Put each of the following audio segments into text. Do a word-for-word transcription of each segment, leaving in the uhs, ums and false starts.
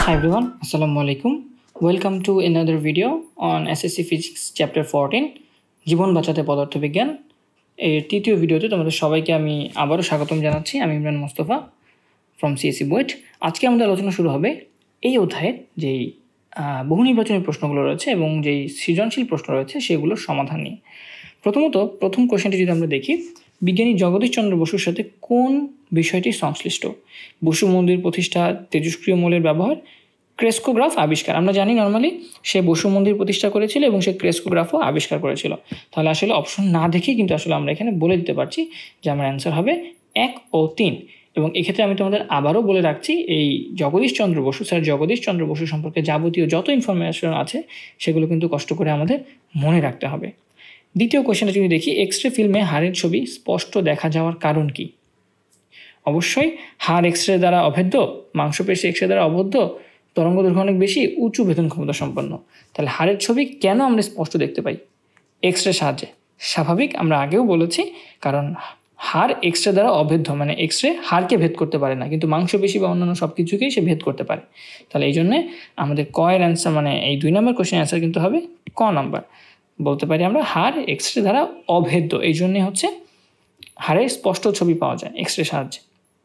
Hi everyone, Assalamualaikum. Welcome to another video on S S C Physics Chapter fourteen, জীবন বাঁচাতে পদার্থবিজ্ঞান। এর তৃতীয় ভিডিওতে তোমাদের সবাইকে আমি আবারও স্বাগতম জানাচ্ছি। আমি ইমরান মোস্তফা ফ্রম সিএসসি বুয়েট। আজকে আমাদের আলোচনা শুরু হবে এই অধ্যায়ের যেই বহু নির্বাচনী প্রশ্নগুলো রয়েছে এবং যেই সৃজনশীল প্রশ্ন রয়েছে সেগুলোর সমাধান নিয়ে। প্রথমত প্রথম কোশ্চেনটি যদি আমরা দেখি, বিজ্ঞানী জগদীশ চন্দ্র বসুর সাথে কোন বিষয়টি সংশ্লিষ্ট? বসু মন্দির প্রতিষ্ঠা, তেজস্ক্রিয় মৌলের ব্যবহার, ক্রেস্কোগ্রাফ আবিষ্কার। আমরা জানি নর্মালি সে বসু মন্দির প্রতিষ্ঠা করেছিল এবং সে ক্রেস্কোগ্রাফও আবিষ্কার করেছিল। তাহলে আসলে অপশন না দেখেই কিন্তু আসলে আমরা এখানে বলে দিতে পারছি যে আমার অ্যান্সার হবে এক ও তিন। এবং এক্ষেত্রে আমি তোমাদের আবারও বলে রাখছি, এই জগদীশ চন্দ্র বসু স্যার জগদীশ চন্দ্র বসু সম্পর্কে যাবতীয় যত ইনফরমেশন আছে সেগুলো কিন্তু কষ্ট করে আমাদের মনে রাখতে হবে। দ্বিতীয় কোয়েশ্চেনটা যদি দেখি, এক্স রে ফিল্মে হাড়ের ছবি স্পষ্ট দেখা যাওয়ার কারণ কি? অবশ্যই হাড় এক্স রে দ্বারা অভেদ্য, মাংসপেশি এক্স রে দ্বারা অবদ্ধ, তরঙ্গ দৈর্ঘ্য অনেক বেশি, উঁচু ভেদন ক্ষমতা সম্পন্ন। তাহলে হাড়ের ছবি কেন আমরা স্পষ্ট দেখতে পাই? এক্স রে সাহায্যে। স্বাভাবিক, আমরা আগেও বলেছি, কারণ হাড় এক্স রে দ্বারা অভেদ্য, মানে এক্স রে হাড়কে ভেদ করতে পারে না, কিন্তু মাংসপেশি বা অন্যান্য সব কিছুকেই সে ভেদ করতে পারে। তাহলে এই জন্যে আমাদের কয়ের অ্যান্সার, মানে এই দুই নম্বর কোয়েশ্চেন অ্যান্সার কিন্তু হবে ক নাম্বার। বলতে পারি আমরা হাড় এক্স রে দ্বারা অভেদ্য, এই জন্যে হচ্ছে হাড়ের স্পষ্ট ছবি পাওয়া যায় এক্স রে সাহায্যে।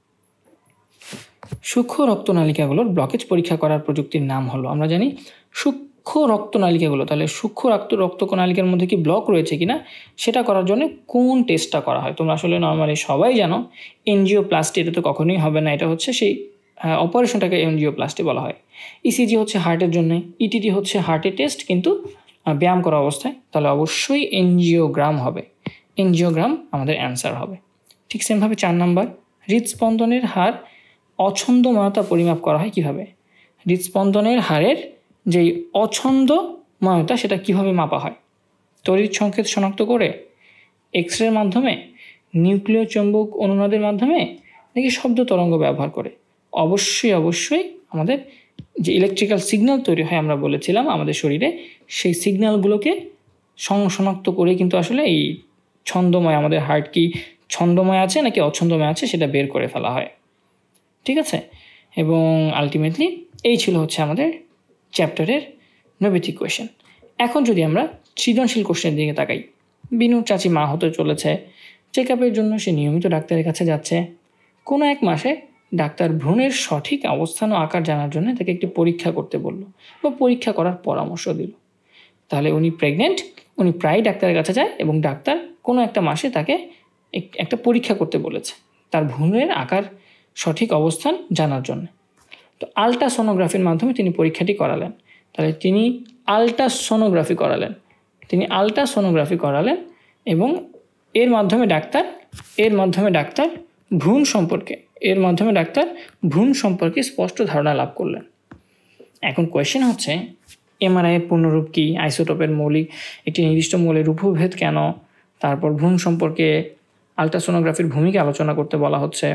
সূক্ষ্ম রক্তনালিকাগুলোর ব্লকেজ পরীক্ষা করার প্রযুক্তির নাম হলো, আমরা জানি সূক্ষ্ম রক্তনালিকাগুলো, তাহলে সূক্ষ্ম রক্ত রক্তনালিকার মধ্যে কি ব্লক রয়েছে কিনা সেটা করার জন্য কোন টেস্টটা করা হয়? তোমরা আসলে নর্মালি সবাই জানো এনজিওপ্লাস্টি, এটা তো কখনোই হবে না, এটা হচ্ছে সেই অপারেশনটাকে এনজিওপ্লাস্টি বলা হয়। ইসিজি হচ্ছে হার্টের জন্য, ইটিটি হচ্ছে হার্টের টেস্ট কিন্তু ব্যায়াম করা অবস্থায়, তাহলে অবশ্যই এনজিওগ্রাম হবে। এনজিওগ্রাম আমাদের অ্যান্সার হবে। ঠিক সেমভাবে চার নাম্বার, হৃদস্পন্দনের হার অছন্দময়তা পরিমাপ করা হয় কিভাবে? হৃদস্পন্দনের হারের যেই অছন্দময়তা সেটা কিভাবে মাপা হয়? তড়িৎ সংকেত শনাক্ত করে, এক্স রের মাধ্যমে, নিউক্লিয় চৌম্বক অনুনাদের মাধ্যমে, নাকি শব্দ তরঙ্গ ব্যবহার করে? অবশ্যই অবশ্যই আমাদের যে ইলেকট্রিক্যাল সিগন্যাল তৈরি হয় আমরা বলেছিলাম আমাদের শরীরে, সেই সিগন্যালগুলোকে শনাক্ত করে কিন্তু আসলে এই ছন্দময়, আমাদের হার্ট কি ছন্দময় আছে নাকি অছন্দময় আছে সেটা বের করে ফেলা হয়। ঠিক আছে, এবং আলটিমেটলি এই ছিল হচ্ছে আমাদের চ্যাপ্টারের নৈবেদিক কোয়েশ্চেন। এখন যদি আমরা সৃজনশীল কোশ্চেনের দিকে তাকাই, বিনুর চাচি মা হতে চলেছে, চেক আপের জন্য সে নিয়মিত ডাক্তারের কাছে যাচ্ছে। কোনো এক মাসে ডাক্তার ভ্রূণের সঠিক অবস্থান ও আকার জানার জন্য তাকে একটি পরীক্ষা করতে বলল বা পরীক্ষা করার পরামর্শ দিল। তাহলে উনি প্রেগনেন্ট, উনি প্রায় ডাক্তারের কাছে যায় এবং ডাক্তার কোনো একটা মাসে তাকে একটা পরীক্ষা করতে বলেছে তার ভ্রূণের আকার সঠিক অবস্থান জানার জন্য। তো আলট্রাসোনোগ্রাফির মাধ্যমে তিনি পরীক্ষাটি করালেন। তাহলে তিনি আলট্রাসোনোগ্রাফি করালেন তিনি আলট্রাসোনোগ্রাফি করালেন এবং এর মাধ্যমে ডাক্তার এর মাধ্যমে ডাক্তার ভ্রূণ সম্পর্কে এর মাধ্যমে ডাক্তার ভ্রূণ সম্পর্কে স্পষ্ট ধারণা লাভ করলেন। এখন কোয়েশ্চেন হচ্ছে, এমআরআইয়ের পূর্ণরূপ কি? আইসোটোপের মৌলিক একটি নির্দিষ্ট মৌলের রূপভেদ কেন? তারপর ভ্রূণ সম্পর্কে আলট্রাসোনোগ্রাফির ভূমিকা আলোচনা করতে বলা হচ্ছে।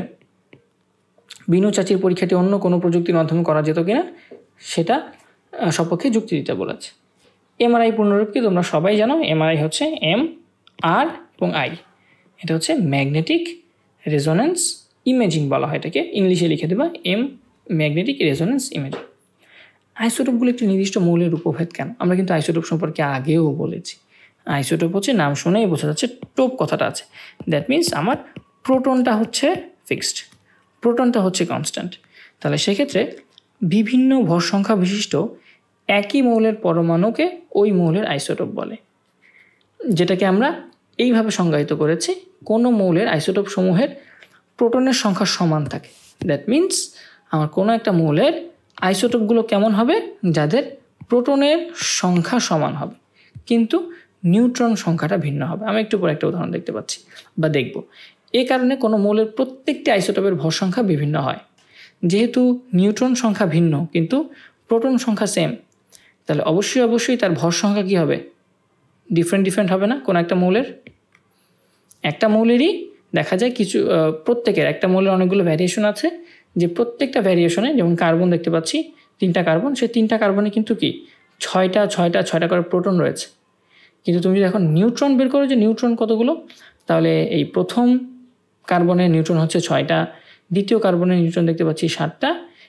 বিনু চাচির পরীক্ষাটি অন্য কোনো প্রযুক্তির মাধ্যমে করা যেত কিনা সেটা সপক্ষে যুক্তি দিতে বলেছে। এমআরআই পূর্ণরূপ কি? তোমরা সবাই জানো এমআরআই হচ্ছে এম, আর এবং আই। এটা হচ্ছে ম্যাগনেটিক রেজোন্যান্স ইমেজিং বলা হয় এটাকে, ইংলিশে লিখে দেবা এম, ম্যাগনেটিক রেজোন্যান্স ইমেজিং। আইসোটোপগুলো একটি নির্দিষ্ট মৌলের রূপভেদ কেন? আমরা কিন্তু আইসোটোপ সম্পর্কে আগেও বলেছি। আইসোটোপ হচ্ছে নাম শুনেই বোঝা যাচ্ছে টোপ কথাটা আছে, দ্যাট মিনস আমার প্রোটনটা হচ্ছে ফিক্সড, প্রোটনটা হচ্ছে কনস্ট্যান্ট। তাহলে সেক্ষেত্রে বিভিন্ন ভর সংখ্যা বিশিষ্ট একই মৌলের পরমাণুকে ওই মৌলের আইসোটোপ বলে, যেটাকে আমরা এইভাবে সংজ্ঞায়িত করেছি, কোনো মৌলের আইসোটোপ সমূহের প্রোটনের সংখ্যা সমান থাকে। দ্যাট মিনস আমার কোনো একটা মৌলের আইসোটোপগুলো কেমন হবে? যাদের প্রোটনের সংখ্যা সমান হবে কিন্তু নিউট্রন সংখ্যাটা ভিন্ন হবে। আমি একটু পরে একটা উদাহরণ দেখতে পাচ্ছি বা দেখব। এ কারণে কোনো মৌলের প্রত্যেকটি আইসোটোপের ভর সংখ্যা বিভিন্ন হয়। যেহেতু নিউট্রন সংখ্যা ভিন্ন কিন্তু প্রোটন সংখ্যা সেম, তাহলে অবশ্যই অবশ্যই তার ভর সংখ্যা কী হবে? ডিফারেন্ট ডিফারেন্ট হবে না? কোনো একটা মৌলের একটা মৌলেরই দেখা যায় কিছু প্রত্যেকের একটা মৌলের অনেকগুলো ভ্যারিয়েশন আছে, যে প্রত্যেকটা ভ্যারিয়েশনে, যেমন কার্বন দেখতে পাচ্ছি তিনটা কার্বন, সেই তিনটা কার্বনে কিন্তু কি ছয়টা ছয়টা ছয়টা করে প্রোটন রয়েছে। কিন্তু তুমি যদি এখন নিউট্রন বের করো যে নিউট্রন কতগুলো, তাহলে এই প্রথম কার্বনের নিউট্রন হচ্ছে ছয়টা, দ্বিতীয় কার্বনের নিউট্রন দেখতে পাচ্ছি সাতটা,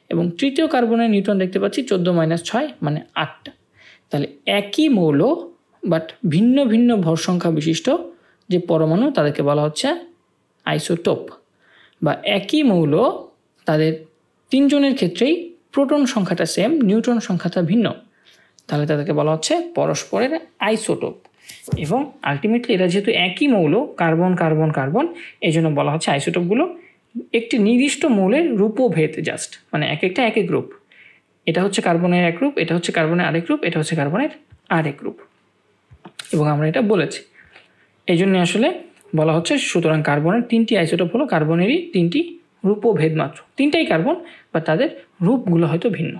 এবং তৃতীয় কার্বনের নিউট্রন দেখতে পাচ্ছি চোদ্দো মাইনাস ছয় মানে আটটা। তাহলে একই মৌল বাট ভিন্ন ভিন্ন ভর সংখ্যা বিশিষ্ট যে পরমাণু তাদেরকে বলা হচ্ছে আইসোটোপ, বা একই মৌল তাদের তিনজনের ক্ষেত্রেই প্রোটন সংখ্যাটা সেম, নিউট্রন সংখ্যাটা ভিন্ন, তাহলে তাদেরকে বলা হচ্ছে পরস্পরের আইসোটোপ। এবং আলটিমেটলি এরা যেহেতু একই মৌল, কার্বন কার্বন কার্বন, এই জন্য বলা হচ্ছে আইসোটোপগুলো একটি নির্দিষ্ট মৌলের রূপভেদ, জাস্ট মানে এক একটা এক এক গ্রুপ। এটা হচ্ছে কার্বনের এক রূপ, এটা হচ্ছে কার্বনের আরেক রূপ, এটা হচ্ছে কার্বনের আরেক রূপ, এবং আমরা এটা বলেছি। এই জন্য আসলে বলা হচ্ছে সুতরাং কার্বনের তিনটি আইসোটোপ হলো কার্বনেরই তিনটি রূপভেদ মাত্র, তিনটাই কার্বন বা তাদের রূপগুলো হয়তো ভিন্ন।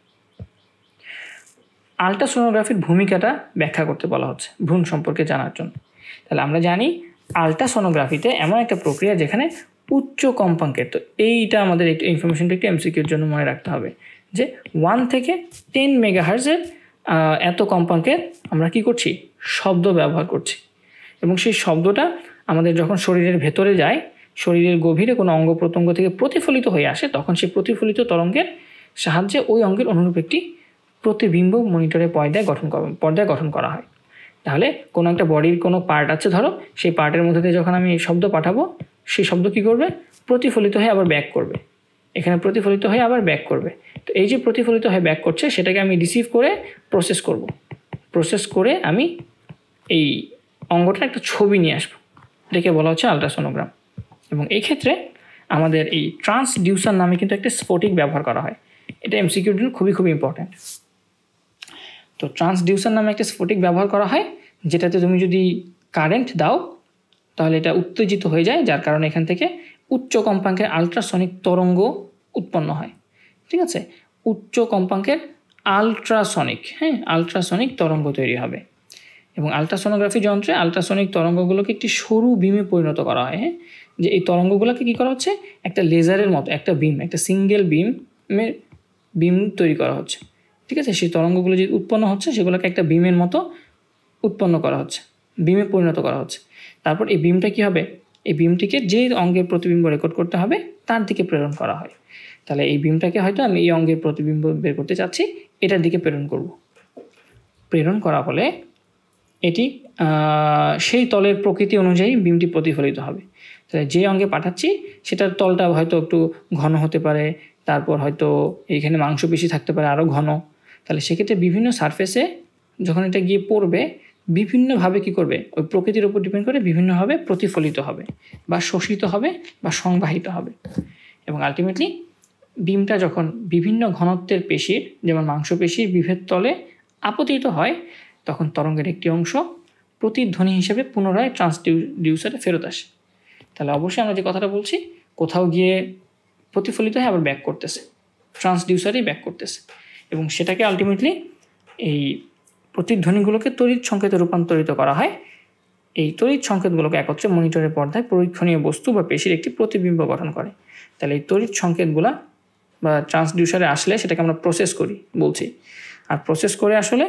আল্ট্রাসোনোগ্রাফির ভূমিকাটা ব্যাখ্যা করতে বলা হচ্ছে ভ্রূণ সম্পর্কে জানার জন্য। তাহলে আমরা জানি আল্ট্রাসোনোগ্রাফিতে এমন একটা প্রক্রিয়া যেখানে উচ্চ কম্পাঙ্কের, তো এইটা আমাদের একটু ইনফরমেশনটা একটু এমসিকিউর জন্য মনে রাখতে হবে যে ওয়ান থেকে টেন মেগাহার্জের এত কম্পাঙ্কের আমরা কি করছি, শব্দ ব্যবহার করছি, এবং সেই শব্দটা আমাদের যখন শরীরের ভেতরে যায়, শরীরের গভীরে কোনো অঙ্গ প্রত্যঙ্গ থেকে প্রতিফলিত হয়ে আসে, তখন সেই প্রতিফলিত তরঙ্গের সাহায্যে ওই অঙ্গের অনুরূপ একটি প্রতিবিম্ব মনিটরের পর্দায় গঠন করা পর্দায় গঠন করা হয়। তাহলে কোনো একটা বডির কোনো পার্ট আছে ধরো, সেই পার্টের মধ্যে দিয়ে যখন আমি শব্দ পাঠাবো, সেই শব্দ কী করবে, প্রতিফলিত হয়ে আবার ব্যাক করবে, এখানে প্রতিফলিত হয়ে আবার ব্যাক করবে। তো এই যে প্রতিফলিত হয়ে ব্যাক করছে সেটাকে আমি রিসিভ করে প্রসেস করব, প্রসেস করে আমি এই অঙ্গটার একটা ছবি নিয়ে আসবো, এটাকে বলা হচ্ছে আল্ট্রাসোনোগ্রাম। এবং এই ক্ষেত্রে আমাদের এই ট্রান্সডিউসার নামে কিন্তু একটা স্ফটিক ব্যবহার করা হয়, এটা এমসিকিউর জন্য খুবই খুবই ইম্পর্ট্যান্ট। তো ট্রান্সডিউসার নামে একটা স্ফটিক ব্যবহার করা হয়, যেটাতে তুমি যদি কারেন্ট দাও তাহলে এটা উত্তেজিত হয়ে যায়, যার কারণে এখান থেকে উচ্চ কম্পাঙ্কের আল্ট্রাসনিক তরঙ্গ উৎপন্ন হয়। ঠিক আছে, উচ্চ কম্পাঙ্কের আল্ট্রাসনিক হ্যাঁ আল্ট্রাসনিক তরঙ্গ তৈরি হবে। এবং আল্ট্রাসোনোগ্রাফি যন্ত্রে আল্ট্রাসনিক তরঙ্গগুলোকে একটি সরু বিমে পরিণত করা হয়। হ্যাঁ, যে এই তরঙ্গগুলোকে কী করা হচ্ছে, একটা লেজারের মতো একটা বিম, একটা সিঙ্গেল বিমের বিম তৈরি করা হচ্ছে। ঠিক আছে, সেই তরঙ্গগুলো যে উৎপন্ন হচ্ছে সেগুলোকে একটা বিমের মতো উৎপন্ন করা হচ্ছে, বিমে পরিণত করা হচ্ছে। তারপর এই বিমটা কী হবে, এই বিমটিকে যে অঙ্গের প্রতিবিম্ব রেকর্ড করতে হবে তার দিকে প্রেরণ করা হয়। তাহলে এই বিমটাকে হয়তো আমি এই অঙ্গের প্রতিবিম্ব বের করতে চাচ্ছি, এটার দিকে প্রেরণ করব। প্রেরণ করা হলে এটি সেই তলের প্রকৃতি অনুযায়ী বিমটি প্রতিফলিত হবে। তাহলে যে অঙ্গে পাঠাচ্ছি সেটার তলটা হয়তো একটু ঘন হতে পারে, তারপর হয়তো এইখানে মাংসপেশি থাকতে পারে আরও ঘন। তাহলে সেক্ষেত্রে বিভিন্ন সারফেসে যখন এটা গিয়ে পড়বে, বিভিন্নভাবে কি করবে, ওই প্রকৃতির উপর ডিপেন্ড করে বিভিন্নভাবে প্রতিফলিত হবে বা শোষিত হবে বা সংবাহিত হবে। এবং আলটিমেটলি বিমটা যখন বিভিন্ন ঘনত্বের পেশির, যেমন মাংসপেশির বিভেদ তলে আপতিত হয়, তখন তরঙ্গের একটি অংশ প্রতিধ্বনি হিসেবে পুনরায় ট্রান্সডিউসারে ফেরত আসে। তাহলে অবশ্যই আমরা যে কথাটা বলছি, কোথাও গিয়ে প্রতিফলিত হয়ে আবার ব্যাক করতেছে, ট্রান্সডিউসারেই ব্যাক করতেছে, এবং সেটাকে আলটিমেটলি এই প্রতিধ্বনিগুলোকে তড়িৎ সংকেতে রূপান্তরিত করা হয়। এই তড়িৎ সংকেতগুলোকে একত্রে মনিটরের পর্দায় পরীক্ষণীয় বস্তু বা পেশির একটি প্রতিবিম্ব গঠন করে। তাহলে এই তড়িৎ সংকেতগুলো বা ট্রান্সডিউসারে আসলে সেটাকে আমরা প্রসেস করি বলছি, আর প্রসেস করে আসলে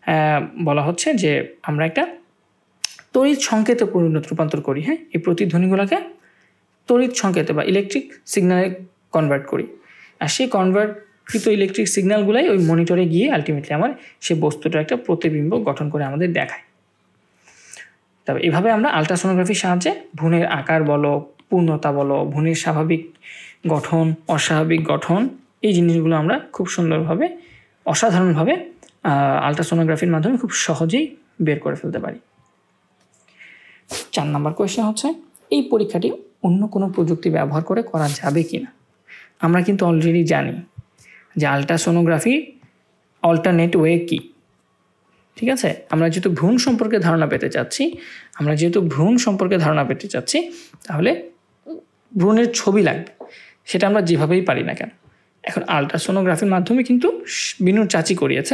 বলা হচ্ছে যে আমরা একটা তড়িৎ সংকেতে পরিণত রূপান্তর করি। হ্যাঁ, এই প্রতিধ্বনিগুলোকে তড়িৎ সংকেতে বা ইলেকট্রিক সিগন্যালে কনভার্ট করি, আর সেই কনভার্টকৃত ইলেকট্রিক সিগন্যালগুলাই ওই মনিটরে গিয়ে আলটিমেটলি আমার সেই বস্তুটার একটা প্রতিবিম্ব গঠন করে আমাদের দেখায়। তবে এভাবে আমরা আল্ট্রাসোনোগ্রাফির সাহায্যে ভ্রূণের আকার বলো, পূর্ণতা বলো, ভ্রূণের স্বাভাবিক গঠন, অস্বাভাবিক গঠন, এই জিনিসগুলো আমরা খুব সুন্দরভাবে, অসাধারণভাবে আল্ট্রাসোনোগ্রাফির মাধ্যমে খুব সহজেই বের করে ফেলতে পারি। চার নম্বর কোয়েশ্চেন হচ্ছে, এই পরীক্ষাটি অন্য কোনো প্রযুক্তি ব্যবহার করে করা যাবে কি না। আমরা কিন্তু অলরেডি জানি যে আল্ট্রাসোনোগ্রাফি অল্টারনেট ওয়ে কী। ঠিক আছে, আমরা যেহেতু ভ্রূণ সম্পর্কে ধারণা পেতে চাচ্ছি আমরা যেহেতু ভ্রূণ সম্পর্কে ধারণা পেতে চাচ্ছি তাহলে ভ্রূণের ছবি লাগবে, সেটা আমরা যেভাবেই পারি না কেন। এখন আল্ট্রাসোনোগ্রাফির মাধ্যমে কিন্তু বিনুর চাচি করিয়েছে,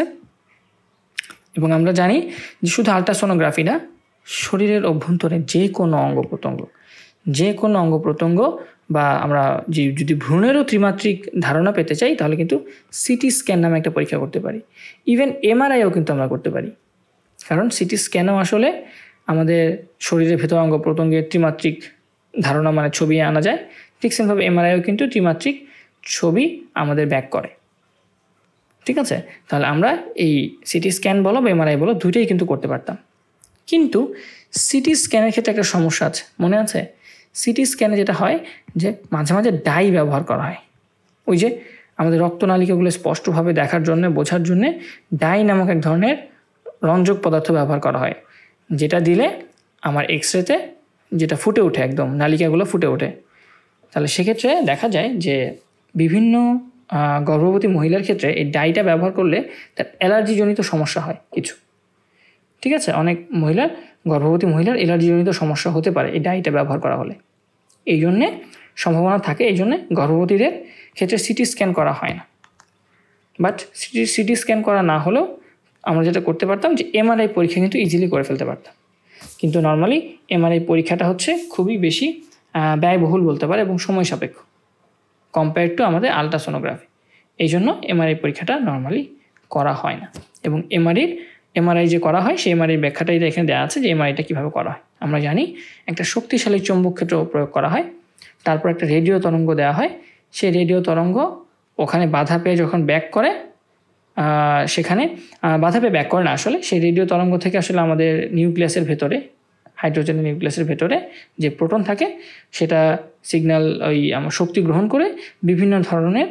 এবং আমরা জানি যে শুধু আল্ট্রাসোনোগ্রাফি না, শরীরের অভ্যন্তরে যে কোনো অঙ্গ প্রত্যঙ্গ যে কোনো অঙ্গ প্রত্যঙ্গ বা আমরা যে যদি ভ্রূণেরও ত্রিমাত্রিক ধারণা পেতে চাই তাহলে কিন্তু সিটি স্ক্যান নামে একটা পরীক্ষা করতে পারি। ইভেন এমআরআইও কিন্তু আমরা করতে পারি, কারণ সিটি স্ক্যানও আসলে আমাদের শরীরের ভেতর অঙ্গ প্রত্যঙ্গের ত্রিমাত্রিক ধারণা মানে ছবি আনা যায়। ঠিক সেমভাবে এমআরআইও কিন্তু ত্রিমাত্রিক ছবি আমাদের ব্যাক করে, ঠিক আছে। তাহলে আমরা এই সিটি স্ক্যান বলো বা এমআরআই বলো দুইটাই কিন্তু করতে পারতাম। কিন্তু সিটি স্ক্যানের ক্ষেত্রে একটা সমস্যা আছে, মনে আছে? সিটি স্ক্যানে যেটা হয় যে মাঝে মাঝে ডাই ব্যবহার করা হয়, ওই যে আমাদের রক্তনালিকাগুলো স্পষ্টভাবে দেখার জন্য, বোঝার জন্যে ডাই নামক এক ধরনের রঞ্জক পদার্থ ব্যবহার করা হয়, যেটা দিলে আমার এক্স রেতে যেটা ফুটে ওঠে, একদম নালিকাগুলো ফুটে ওঠে। তাহলে সেক্ষেত্রে দেখা যায় যে বিভিন্ন গর্ভবতী মহিলার ক্ষেত্রে এই ডাইটা ব্যবহার করলে তার অ্যালার্জিজনিত সমস্যা হয় কিছু, ঠিক আছে। অনেক মহিলার গর্ভবতী মহিলার অ্যালার্জিজনিত সমস্যা হতে পারে এই ডাইটা ব্যবহার করা হলে, এই জন্যে সম্ভাবনা থাকে, এই জন্যে গর্ভবতীদের ক্ষেত্রে সিটি স্ক্যান করা হয় না। বাট সিটি সিটি স্ক্যান করা না হলেও আমরা যেটা করতে পারতাম যে এমআরআই পরীক্ষা কিন্তু ইজিলি করে ফেলতে পারতাম। কিন্তু নর্মালি এমআরআই পরীক্ষাটা হচ্ছে খুবই বেশি ব্যয়বহুল বলতে পারে এবং সময় সাপেক্ষ কম্পেয়ার টু আমাদের আলট্রাসোনোগ্রাফি, এই জন্য এমআরআই পরীক্ষাটা নর্মালি করা হয় না। এবং এমআরআইর এমআরআই যে করা হয় সেই এমআরআই ব্যাখ্যাটাই এখানে দেওয়া আছে যে এমআরআইটা কীভাবে করা হয়। আমরা জানি একটা শক্তিশালী চৌম্বক ক্ষেত্র প্রয়োগ করা হয়, তারপর একটা রেডিও তরঙ্গ দেওয়া হয়, সেই রেডিও তরঙ্গ ওখানে বাধা পেয়ে যখন ব্যাক করে, সেখানে বাধা পেয়ে ব্যাক করে না, আসলে সেই রেডিও তরঙ্গ থেকে আসলে আমাদের নিউক্লিয়াসের ভেতরে, হাইড্রোজেনের নিউক্লিয়াসের ভেতরে যে প্রোটন থাকে সেটা সিগন্যাল ওই আমার শক্তি গ্রহণ করে বিভিন্ন ধরনের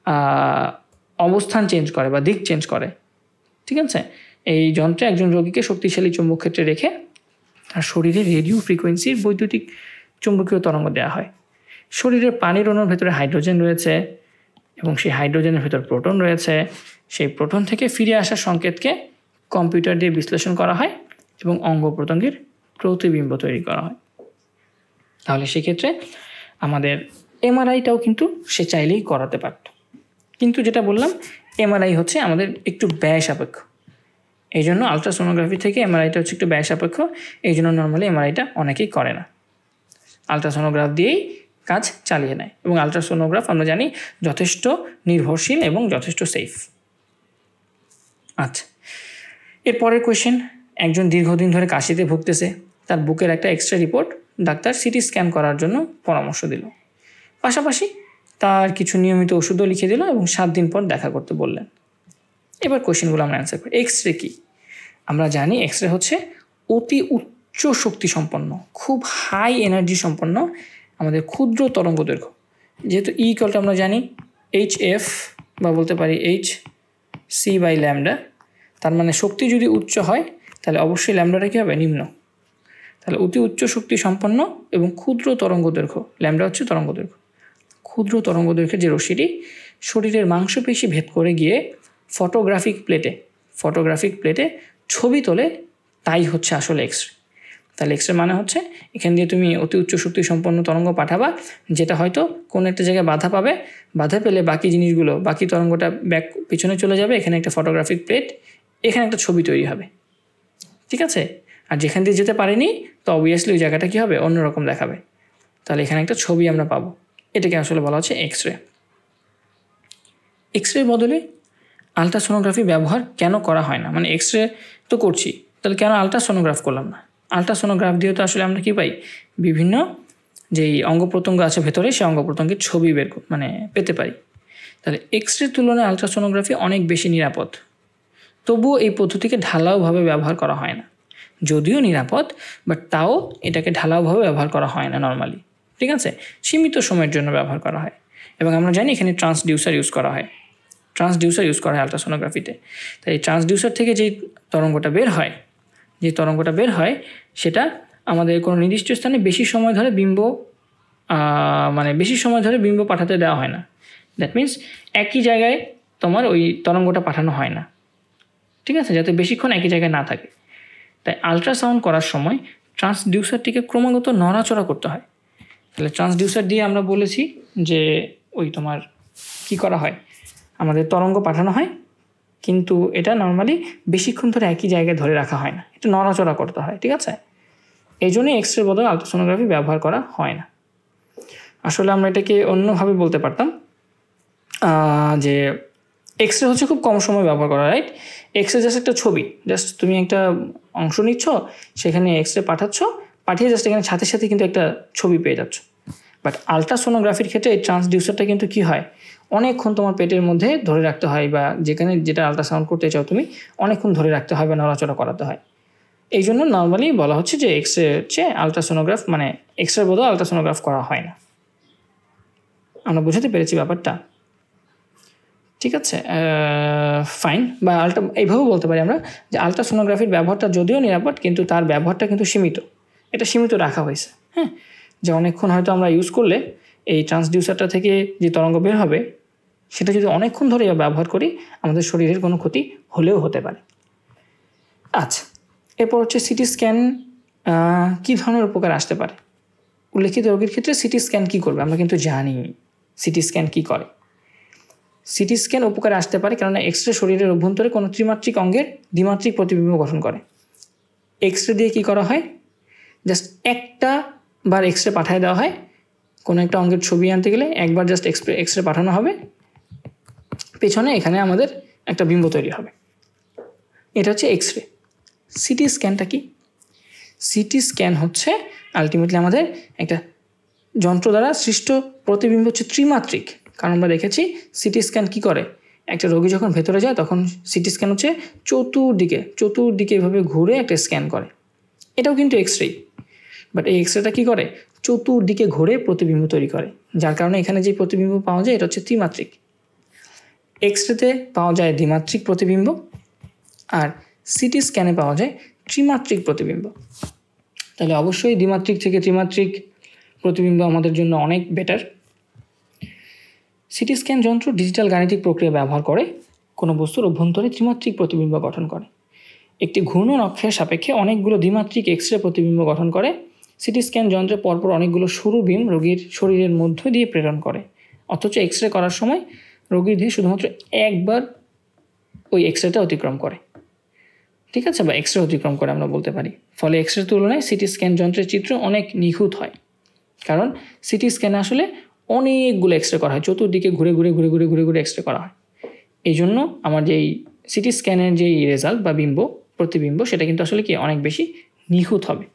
অবস্থান চেঞ্জ করে বা দিক চেঞ্জ করে, ঠিক আছে। এই যন্ত্রে একজন রোগীকে শক্তিশালী চৌম্বক ক্ষেত্রে রেখে তার শরীরে রেডিও ফ্রিকোয়েন্সির বৈদ্যুতিক চুম্বকীয় তরঙ্গ দেওয়া হয়। শরীরের পানির অণুর ভেতরে হাইড্রোজেন রয়েছে এবং সেই হাইড্রোজেনের ভেতর প্রোটন রয়েছে, সেই প্রোটন থেকে ফিরে আসা সংকেতকে কম্পিউটার দিয়ে বিশ্লেষণ করা হয় এবং অঙ্গ প্রত্যঙ্গের প্রতিবিম্ব তৈরি করা হয়। তাহলে সেক্ষেত্রে আমাদের এমআরআইটাও কিন্তু সে চাইলেই করাতে পারত, কিন্তু যেটা বললাম এমআরআই হচ্ছে আমাদের একটু ব্যয় সাপেক্ষ, এই জন্য আলট্রাসোনোগ্রাফি থেকে এমআরআইটা হচ্ছে একটু ব্যয় সাপেক্ষ, এই জন্য নর্মালি এমআরআইটা অনেকেই করে না, আলট্রাসোনোগ্রাফ দিয়েই কাজ চালিয়ে নেয়। এবং আলট্রাসোনোগ্রাফ আমরা জানি যথেষ্ট নির্ভরশীল এবং যথেষ্ট সেফ। আচ্ছা, এর পরের কোয়েশ্চেন, একজন দীর্ঘদিন ধরে কাশিতে ভুগতেছে, তার বুকের একটা এক্সরে রিপোর্ট ডাক্তার সিটি স্ক্যান করার জন্য পরামর্শ দিল, পাশাপাশি তার কিছু নিয়মিত ওষুধও লিখে দিল এবং সাত দিন পর দেখা করতে বললেন। এবার কোয়েশ্চেনগুলো আমরা অ্যান্সার করি। এক্সরে কি? আমরা জানি এক্সরে হচ্ছে অতি উচ্চ শক্তি সম্পন্ন, খুব হাই এনার্জি সম্পন্ন আমাদের ক্ষুদ্র তরঙ্গ দৈর্ঘ্য, যেহেতু ই ইকুয়ালটা আমরা জানি এইচ এফ বা বলতে পারি এইচ সি বাই ল্যামডা, তার মানে শক্তি যদি উচ্চ হয় তাহলে অবশ্যই ল্যামডাটা কী হবে? নিম্ন। তাহলে অতি উচ্চ শক্তি সম্পন্ন এবং ক্ষুদ্র তরঙ্গ দৈর্ঘ্য, ল্যামডা হচ্ছে তরঙ্গ দৈর্ঘ্য, ক্ষুদ্র তরঙ্গ দৈর্ঘ্যের যে রশ্মিটি শরীরের মাংসপেশি ভেদ করে গিয়ে ফটোগ্রাফিক প্লেটে ফটোগ্রাফিক প্লেটে ছবি তোলে, তাই হচ্ছে আসলে এক্সরে। তাহলে এক্সরে মানে হচ্ছে এখান দিয়ে তুমি অতি উচ্চ শক্তি সম্পন্ন তরঙ্গ পাঠাবা, যেটা হয়তো কোনো একটা জায়গায় বাধা পাবে, বাধা পেলে বাকি জিনিসগুলো, বাকি তরঙ্গটা ব্যাক পিছনে চলে যাবে, এখানে একটা ফটোগ্রাফিক প্লেট, এখানে একটা ছবি তৈরি হবে, ঠিক আছে। আর যেখান দিয়ে যেতে পারেনি তো অবভিয়াসলি ওই জায়গাটা কী হবে? অন্যরকম দেখাবে। তাহলে এখানে একটা ছবি আমরা পাবো, এটাকে আসলে বলা হচ্ছে এক্সরে। এক্সরের বদলে আলট্রাসোনোগ্রাফি ব্যবহার কেন করা হয় না? মানে এক্সরে তো করছি, তাহলে কেন আলট্রাসোনোগ্রাফ করলাম না? আলট্রাসোনোগ্রাফ দিয়ে তো আসলে আমরা কী পাই? বিভিন্ন যেই অঙ্গ প্রত্যঙ্গ আছে ভেতরে সেই অঙ্গ প্রত্যঙ্গের ছবি বের মানে পেতে পারি। তাহলে এক্সরের তুলনায় আলট্রাসোনোগ্রাফি অনেক বেশি নিরাপদ, তবুও এই পদ্ধতিকে ঢালাওভাবে ব্যবহার করা হয় না। যদিও নিরাপদ, বাট তাও এটাকে ঢালাওভাবে ব্যবহার করা হয় না নর্মালি, ঠিক আছে। সীমিত সময়ের জন্য ব্যবহার করা হয় এবং আমরা জানি এখানে ট্রান্সডিউসার ইউজ করা হয়, ট্রান্সডিউসার ইউজ করা হয় আলট্রাসোনোগ্রাফিতে। তাই এই ট্রান্সডিউসার থেকে যেই তরঙ্গটা বের হয় যে তরঙ্গটা বের হয় সেটা আমাদের কোনো নির্দিষ্ট স্থানে বেশি সময় ধরে বিম্ব মানে বেশি সময় ধরে বিম্ব পাঠাতে দেওয়া হয় না। দ্যাট মিনস একই জায়গায় তোমার ওই তরঙ্গটা পাঠানো হয় না, ঠিক আছে, যাতে বেশিক্ষণ একই জায়গায় না থাকে। তাই আলট্রাসাউন্ড করার সময় ট্রান্সডিউসারটিকে ক্রমাগত নড়াচড়া করতে হয়। তাহলে ট্রান্সডিউসার দিয়ে আমরা বলেছি যে ওই তোমার কি করা হয়, আমাদের তরঙ্গ পাঠানো হয়, কিন্তু এটা নর্মালি বেশিক্ষণ ধরে একই জায়গায় ধরে রাখা হয় না, এটা নড়াচড়া করতে হয়, ঠিক আছে। এই জন্যই এক্সরে বদলে আলট্রাসোনোগ্রাফি ব্যবহার করা হয় না। আসলে আমরা এটাকে অন্যভাবে বলতে পারতাম যে এক্সরে হচ্ছে খুব কম সময় ব্যবহার করা, রাইট। এক্সরে জাস্ট একটা ছবি, জাস্ট তুমি একটা অংশ নিচ্ছ, সেখানে এক্সরে পাঠাচ্ছ, পাঠিয়ে জাস্ট এখানে সাথে সাথে কিন্তু একটা ছবি পেয়ে যাচ্ছ। বাট আলট্রাসোনোগ্রাফির ক্ষেত্রে এই ট্রান্সডিউসারটা কিন্তু কী হয়, অনেকক্ষণ তোমার পেটের মধ্যে ধরে রাখতে হয়, বা যেখানে যেটা আলট্রাসাউন্ড করতে চাও তুমি অনেকক্ষণ ধরে রাখতে হয় বা নড়াচড়া করাতে হয়। এই জন্য নর্মালি বলা হচ্ছে যে এক্স রে চেয়ে আলট্রাসোনোগ্রাফ মানে এক্স রের বদলে আলট্রাসোনোগ্রাফ করা হয় না। আমরা বুঝতে পেরেছি ব্যাপারটা, ঠিক আছে? ফাইন। বা আলট্রা এইভাবেও বলতে পারি আমরা যে আলট্রাসোনোগ্রাফির ব্যবহারটা যদিও নিরাপদ, কিন্তু তার ব্যবহারটা কিন্তু সীমিত, এটা সীমিত রাখা হয়েছে। হ্যাঁ, যে অনেকক্ষণ হয়তো আমরা ইউজ করলে এই ট্রান্সডিউসারটা থেকে যে তরঙ্গ বের হবে সেটা যদি অনেকক্ষণ ধরে ব্যবহার করি আমাদের শরীরের কোনো ক্ষতি হলেও হতে পারে। আচ্ছা, এরপর হচ্ছে সিটি স্ক্যান কী ধরনের উপকার আসতে পারে। উল্লেখিত রোগীর ক্ষেত্রে সিটি স্ক্যান কী করবে আমরা কিন্তু জানি সিটি স্ক্যান কী করে। সিটি স্ক্যান উপকারে আসতে পারে কেননা এক্স রে শরীরের অভ্যন্তরে কোনো ত্রিমাত্রিক অঙ্গের দ্বিমাত্রিক প্রতিবিম্ব গঠন করে। এক্স রে দিয়ে কী করা হয়, জাস্ট একটা বার এক্স রে পাঠিয়ে দেওয়া হয়, কোনো একটা অঙ্গের ছবি আনতে গেলে একবার জাস্ট এক্স এক্স রে পাঠানো হবে, পেছনে এখানে আমাদের একটা বিম্ব তৈরি হবে। এটা হচ্ছে এক্স রে। সিটি স্ক্যানটা কি? সিটি স্ক্যান হচ্ছে আলটিমেটলি আমাদের একটা যন্ত্র দ্বারা সৃষ্ট প্রতিবিম্ব হচ্ছে ত্রিমাত্রিক। কারণ আমরা দেখেছি সিটি স্ক্যান কী করে, একটা রোগী যখন ভেতরে যায় তখন সিটি স্ক্যান হচ্ছে চতুর্দিকে চতুর্দিকে এভাবে ঘুরে একটা স্ক্যান করে। এটাও কিন্তু এক্স রে, বাট এই এক্স রেটা কী করে, চতুর্দিকে ঘুরে প্রতিবিম্ব তৈরি করে, যার কারণে এখানে যে প্রতিবিম্ব পাওয়া যায় এটা হচ্ছে ত্রিমাত্রিক। এক্স রেতে পাওয়া যায় দ্বিমাত্রিক প্রতিবিম্ব, আর সিটি স্ক্যানে পাওয়া যায় ত্রিমাত্রিক প্রতিবিম্ব। তাহলে অবশ্যই দ্বিমাত্রিক থেকে ত্রিমাত্রিক প্রতিবিম্ব আমাদের জন্য অনেক বেটার। সিটি স্ক্যান যন্ত্র ডিজিটাল গাণিতিক প্রক্রিয়া ব্যবহার করে কোনো বস্তুর অভ্যন্তরে ত্রিমাত্রিক প্রতিবিম্ব গঠন করে। একটি ঘূর্ণন অক্ষের সাপেক্ষে অনেকগুলো দ্বিমাত্রিক এক্স রে প্রতিবিম্ব গঠন করে। সিটি স্ক্যান যন্ত্রে পরপর অনেকগুলো সরু বিম রোগীর শরীরের মধ্য দিয়ে প্রেরণ করে, অথচ এক্স রে করার সময় রোগীর দেহে শুধুমাত্র একবার ওই এক্স রেটা অতিক্রম করে, ঠিক আছে, বা এক্স রে অতিক্রম করে আমরা বলতে পারি। ফলে এক্স রের তুলনায় সিটি স্ক্যান যন্ত্রের চিত্র অনেক নিখুঁত হয়, কারণ সিটি স্ক্যানে আসলে অনেকগুলো এক্স রে করা হয়, চতুর্দিকে ঘুরে ঘুরে ঘুরে ঘুরে ঘুরে ঘুরে এক্স রে করা হয়। এই জন্য আমার যেই সিটি স্ক্যানের যেই রেজাল্ট বা বিম্ব প্রতিবিম্ব সেটা কিন্তু আসলে কি অনেক বেশি নিখুঁত হবে।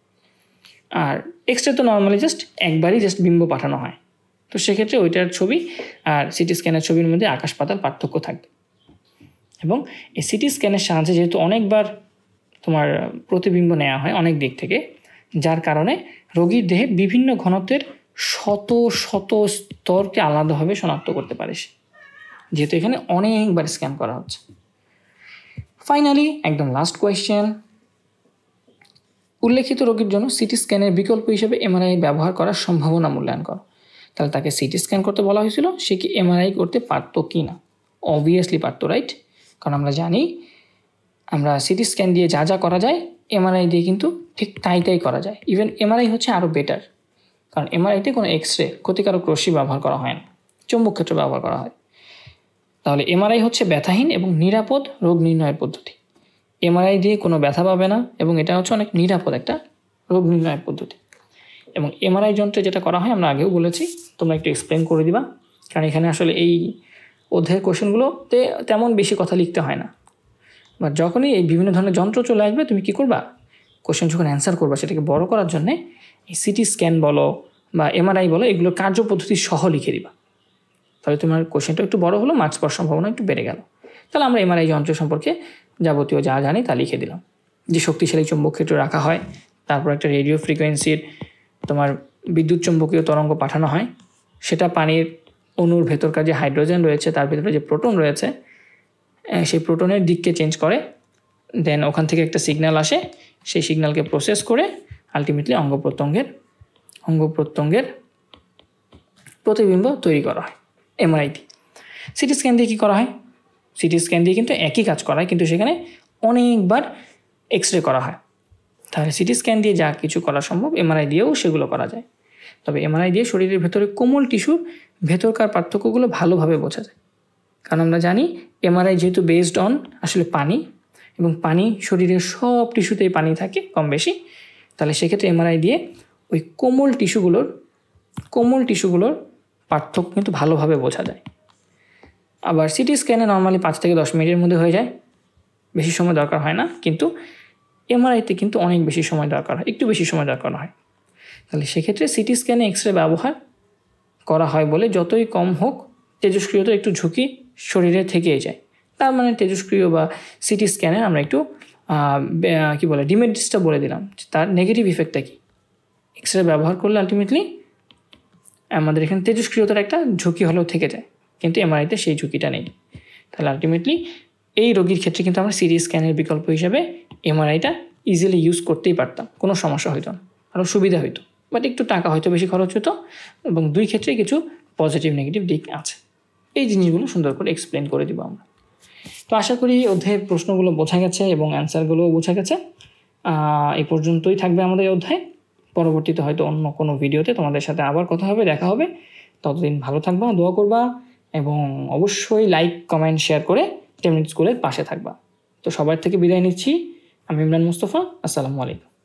আর এক্স রে তো নর্মালি জাস্ট একবারই জাস্ট বিম্ব পাঠানো হয়, তো সেক্ষেত্রে ওইটার ছবি আর সিটি স্ক্যানের ছবির মধ্যে আকাশ পাতাল পার্থক্য থাকবে। এবং এই সিটি স্ক্যানের সাহায্যে যেহেতু অনেকবার তোমার প্রতিবিম্ব নেওয়া হয় অনেক দিক থেকে, যার কারণে রোগীর দেহে বিভিন্ন ঘনত্বের শত শত স্তরকে আলাদাভাবে শনাক্ত করতে পারে সে, যেহেতু এখানে অনেকবার স্ক্যান করা হচ্ছে। ফাইনালি একদম লাস্ট কোয়েশ্চেন, উল্লেখিত রোগীর জন্য সিটি স্ক্যানের বিকল্প হিসেবে এমআরআই ব্যবহার করার সম্ভাবনা মূল্যায়ন করো। তাহলে তাকে সিটি স্ক্যান করতে বলা হয়েছিল, সে কি এমআরআই করতে পারতো কি না? অবভিয়াসলি পারতো, রাইট? কারণ আমরা জানি আমরা সিটি স্ক্যান দিয়ে যা যা করা যায় এমআরআই দিয়ে কিন্তু ঠিক তাই তাই করা যায়। ইভেন এমআরআই হচ্ছে আরও বেটার, কারণ এমআরআইতে কোনো এক্স রে ক্ষতিকারক রশ্মি ব্যবহার করা হয় না, চৌম্বক ক্ষেত্র ব্যবহার করা হয়। তাহলে এমআরআই হচ্ছে ব্যথাহীন এবং নিরাপদ রোগ নির্ণয়ের পদ্ধতি। এমআরআই দিয়ে কোনো ব্যথা পাবে না এবং এটা হচ্ছে অনেক নিরাপদ একটা রোগ নির্ণয়ের পদ্ধতি। এবং এমআরআই যন্ত্রে যেটা করা হয় আমরা আগেও বলেছি, তোমরা একটু এক্সপ্লেন করে দিবা, কারণ এখানে আসলে এই অধ্যায়ের কোশ্চেনগুলোতে তেমন বেশি কথা লিখতে হয় না। বা যখনই এই বিভিন্ন ধরনের যন্ত্র চলে আসবে তুমি কী করবা, কোশ্চেন যখন অ্যান্সার করবা সেটাকে বড় করার জন্যে এই সিটি স্ক্যান বলো বা এমআরআই বলো এগুলোর কার্যপদ্ধতি সহ লিখে দিবা, তাহলে তোমার কোশ্চেনটা একটু বড় হলো, মার্কস পাওয়ার সম্ভাবনা একটু বেড়ে গেল। তাহলে আমরা এমআরআই যন্ত্র সম্পর্কে যাবতীয় যা জানি তা লিখে দিলাম, যে শক্তিশালী চৌম্বক ক্ষেত্র রাখা হয়, তারপর একটা রেডিও ফ্রিকোয়েন্সির তোমার বিদ্যুৎ চৌম্বকীয় তরঙ্গ পাঠানো হয়, সেটা পানির অণুর ভেতরকার যে হাইড্রোজেন রয়েছে তার ভেতরে যে প্রোটন রয়েছে সেই প্রোটনের দিককে চেঞ্জ করে, দেন ওখান থেকে একটা সিগন্যাল আসে, সেই সিগন্যালকে প্রসেস করে আলটিমেটলি অঙ্গ প্রত্যঙ্গের অঙ্গ প্রত্যঙ্গের প্রতিবিম্ব তৈরি করা হয় এমআরআই দিয়ে। সিটি স্ক্যান দিয়ে কী করা হয়, সিটি স্ক্যান দিয়ে কিন্তু একই কাজ করা হয়, কিন্তু সেখানে অনেকবার এক্স রে করা হয়। তাহলে সিটি স্ক্যান দিয়ে যা কিছু করা সম্ভব এমআরআই দিয়েও সেগুলো করা যায়। তবে এমআরআই দিয়ে শরীরের ভেতরে কোমল টিস্যুর ভেতরকার পার্থক্যগুলো ভালোভাবে বোঝা যায়, কারণ আমরা জানি এমআরআই যেহেতু বেসড অন আসলে পানি, এবং পানি শরীরের সব টিস্যুতেই পানি থাকে কম বেশি, তাহলে সেক্ষেত্রে এমআরআই দিয়ে ওই কোমল টিস্যুগুলোর কোমল টিস্যুগুলোর পার্থক্য কিন্তু ভালোভাবে বোঝা যায়। আবার সিটি স্ক্যানে নর্মালি পাঁচ থেকে দশ মিনিটের মধ্যে হয়ে যায়, বেশি সময় দরকার হয় না, কিন্তু এমআরআইতে কিন্তু অনেক বেশি সময় দরকার হয়, একটু বেশি সময় দরকার হয়। তাহলে সেক্ষেত্রে সিটি স্ক্যানে এক্স রে ব্যবহার করা হয় বলে যতই কম হোক তেজস্ক্রিয়তার একটু ঝুঁকি শরীরে থেকেই যায়। তার মানে তেজস্ক্রিয় বা সিটি স্ক্যানে আমরা একটু কী বলে ডিমেরিটসটা বলে দিলাম, তার নেগেটিভ ইফেক্টটা কী। এক্স রে ব্যবহার করলে আলটিমেটলি আমাদের এখানে তেজস্ক্রিয়তার একটা ঝুঁকি হলেও থেকে যায়, কিন্তু এমআরআইতে সেই ঝুঁকিটা নেই। তাহলে আলটিমেটলি এই রোগীর ক্ষেত্রে কিন্তু আমরা সিটি স্ক্যানের বিকল্প হিসেবে এমআরআইটা ইজিলি ইউজ করতেই পারতাম, কোনো সমস্যা হইতো না, আরও সুবিধা হইতো, বাট একটু টাকা হয়তো বেশি খরচ হতো, এবং দুই ক্ষেত্রে কিছু পজিটিভ নেগেটিভ দিক আছে। এই জিনিসগুলো সুন্দর করে এক্সপ্লেন করে দিব আমরা। তো আশা করি অধ্যায়ের প্রশ্নগুলো বোঝা গেছে এবং অ্যান্সারগুলোও বোঝা গেছে। এই পর্যন্তই থাকবে আমাদের এই অধ্যায়। পরবর্তীতে হয়তো অন্য কোনো ভিডিওতে তোমাদের সাথে আবার কথা হবে, দেখা হবে। ততদিন ভালো থাকবা, দোয়া করবা এবং অবশ্যই লাইক কমেন্ট শেয়ার করে টেন মিনিট স্কুলের পাশে থাকবা। তো সবার থেকে বিদায় নিচ্ছি। আমি ইমরান মোস্তফা। আসসালামু আলাইকুম।